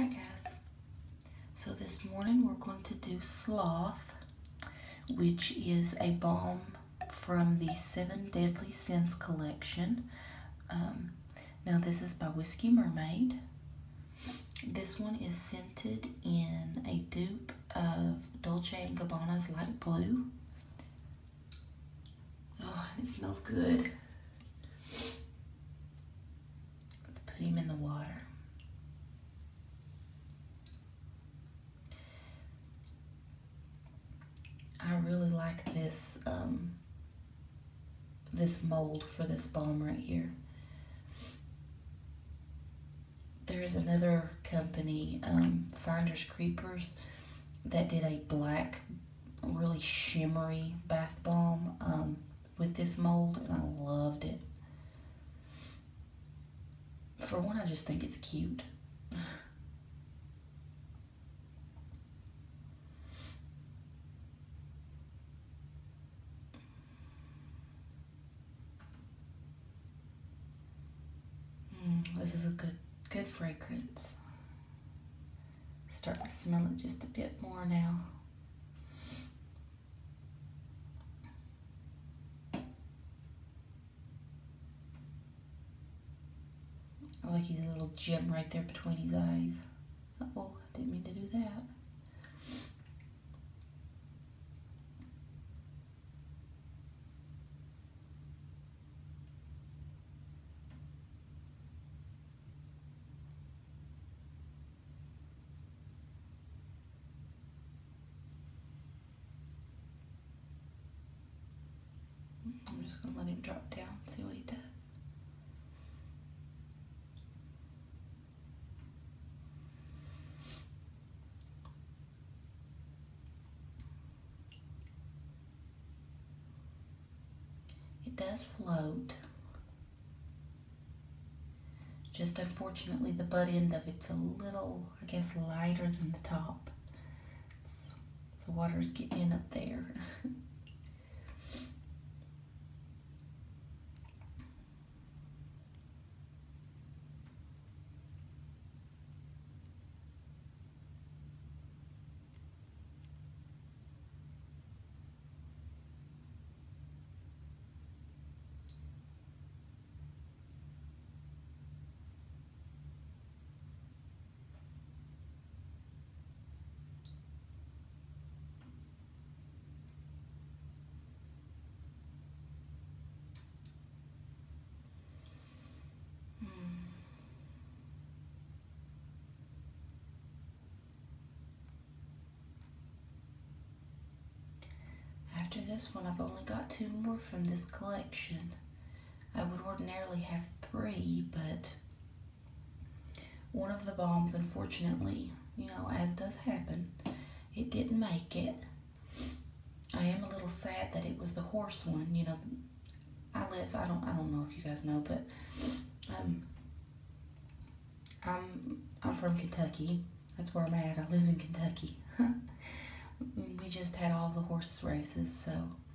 Alright guys, so this morning we're going to do Sloth, which is a balm from the 7 Deadly Sins collection. Now this is by Whiskey Mermaid. This one is scented in a dupe of Dolce & Gabbana's Light Blue. Oh, it smells good. Let's put him in the water. I really like this this mold for this balm right here. There's another company, Finders Creepers, that did a black, really shimmery bath balm with this mold, and I loved it. For one, I just think it's cute. This is a good fragrance. Starting to smell it just a bit more now. I like his little gem right there between his eyes. Uh-oh, I didn't mean to do that. I'm just going to let him drop down, see what he does. It does float. Just unfortunately the butt end of it's a little, I guess, lighter than the top. The water's getting in up there. After this one, I've only got 2 more from this collection. I would ordinarily have 3, but one of the balms, unfortunately, you know, as does happen, it didn't make it. I am a little sad that it was the horse one. You know, I don't know if you guys know, but I'm from Kentucky. That's where I'm at. I live in Kentucky. We just had all the horse races, so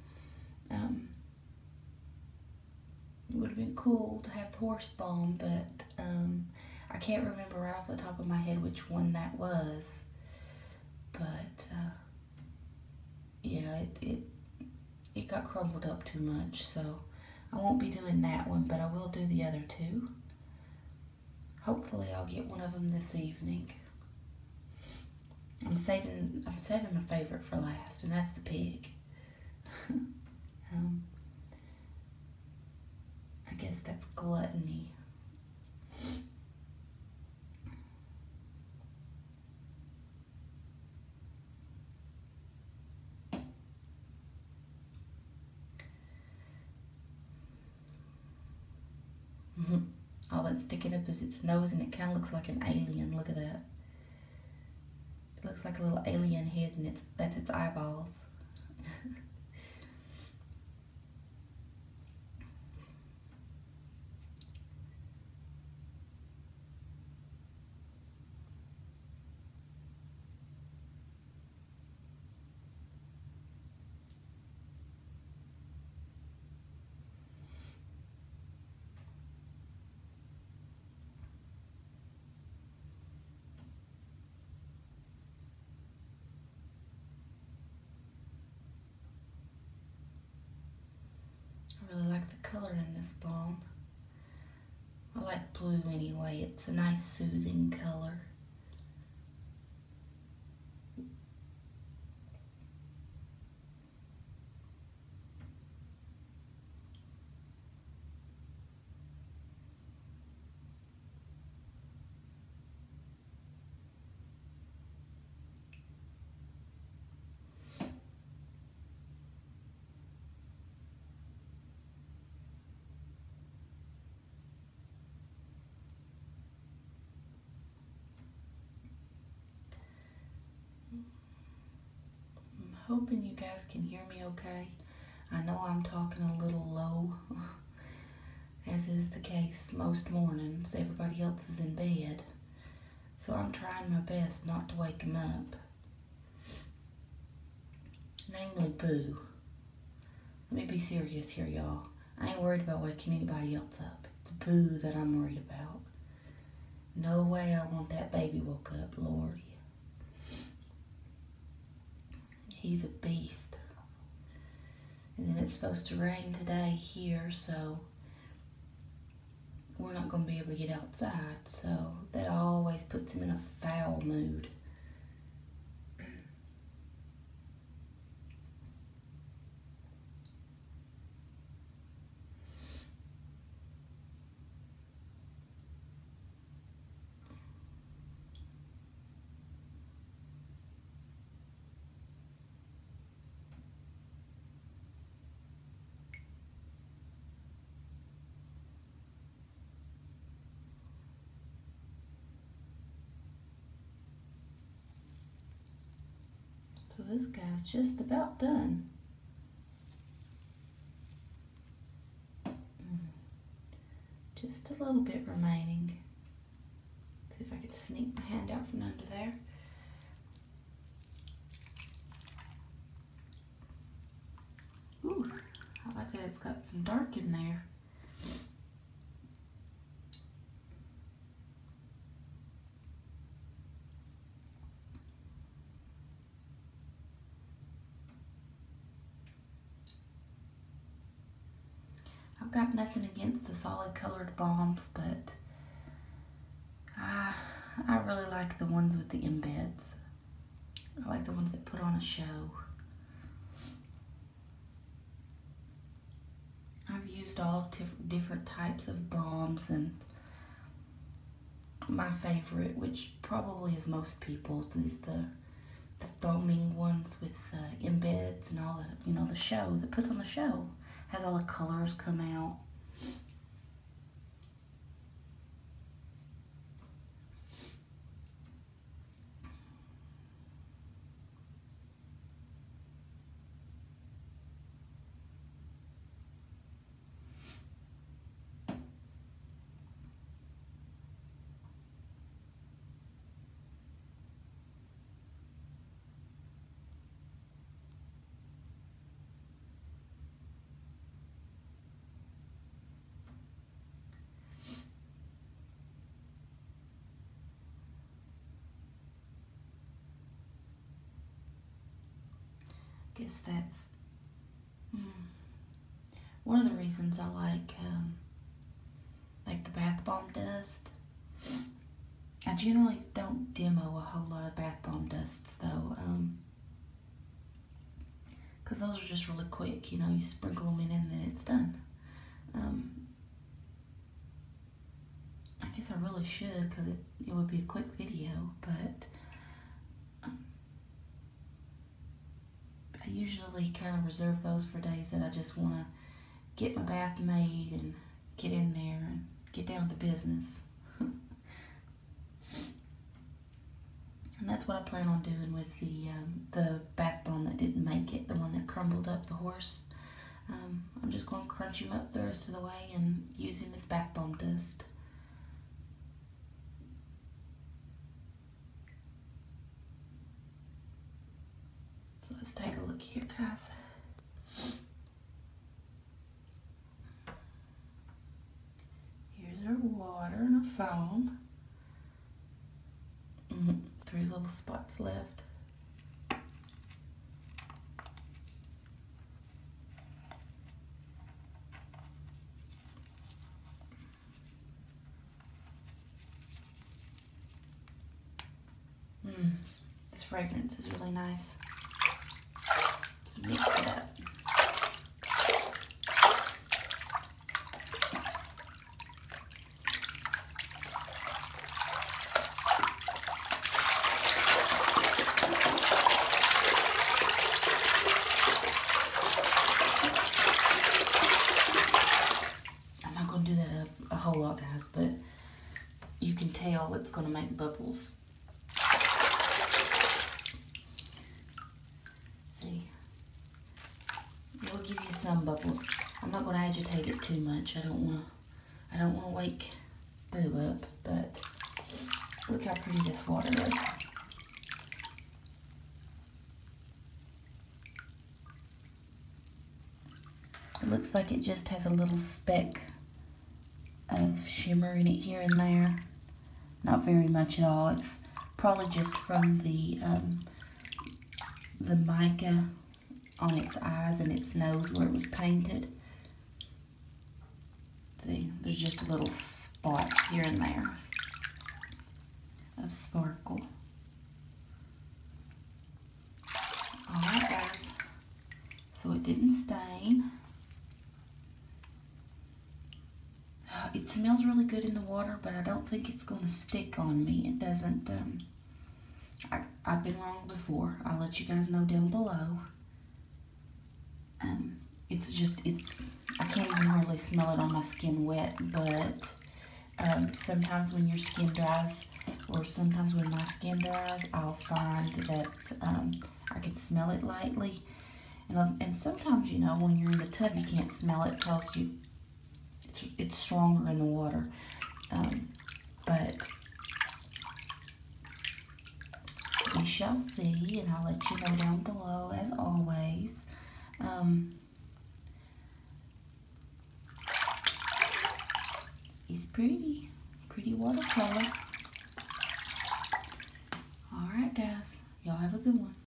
it would have been cool to have the horse balm, but I can't remember right off the top of my head which one that was. But yeah, it got crumbled up too much, so I won't be doing that one, but I will do the other 2. Hopefully I'll get one of them this evening. I'm saving my favorite for last, and that's the pig. I guess that's gluttony. All that's sticking up is its nose, and it kind of looks like an alien. Look at that. It looks like a little alien head, and that's its eyeballs. color in this balm. I like blue anyway. It's a nice soothing color. Hoping you guys can hear me okay. I know I'm talking a little low, as is the case most mornings. Everybody else is in bed, so I'm trying my best not to wake them up. Namely, Boo. Let me be serious here, y'all. I ain't worried about waking anybody else up. It's Boo that I'm worried about. No way I want that baby woke up, Lord. He's a beast. And then it's supposed to rain today here, so we're not going to be able to get outside. So that always puts him in a foul mood. So this guy's just about done. Just a little bit remaining. See if I can sneak my hand out from under there. Ooh, I like that it's got some dark in there. I've got nothing against the solid colored balms, but I really like the ones with the embeds. I like the ones that put on a show. I've used all different types of balms, and my favorite, which probably is most people's, is the foaming ones with embeds and all the, the show that puts on the show. Has all the colors come out. Guess that's one of the reasons I like the bath bomb dust. I generally don't demo a whole lot of bath bomb dusts though, because those are just really quick. You sprinkle them in and then it's done. I guess I really should, because it would be a quick video, but I usually kind of reserve those for days that I just want to get my bath made and get in there and get down to business. And that's what I plan on doing with the bath bomb that didn't make it, the one that crumbled up the horse. I'm just going to crunch him up the rest of the way and use him as bath bomb dust. So let's take a look here, guys. Here's our water and our foam. 3 little spots left. fragrance is really nice. So mix it up. I'm not going to do that a whole lot, guys, but you can tell it's going to make bubbles. See, it'll give you some bubbles. I'm not going to agitate it too much. I don't want to wake Boo up, but look how pretty this water is. It looks like it just has a little speck of shimmer in it here and there. Not very much at all. It's probably just from the mica on its eyes and its nose where it was painted. See, there's just a little spot here and there of sparkle. Alright, guys, so it didn't stain. It smells really good in the water, but I don't think it's going to stick on me. It doesn't. I've been wrong before. I'll let you guys know down below. I can't even hardly smell it on my skin wet, but sometimes when your skin dries, or sometimes when my skin dries, I'll find that I can smell it lightly. And sometimes, you know, when you're in the tub, you can't smell it because it's stronger in the water. But we shall see, and I'll let you know down below as always. It's pretty watercolor. Alright, guys, y'all have a good one.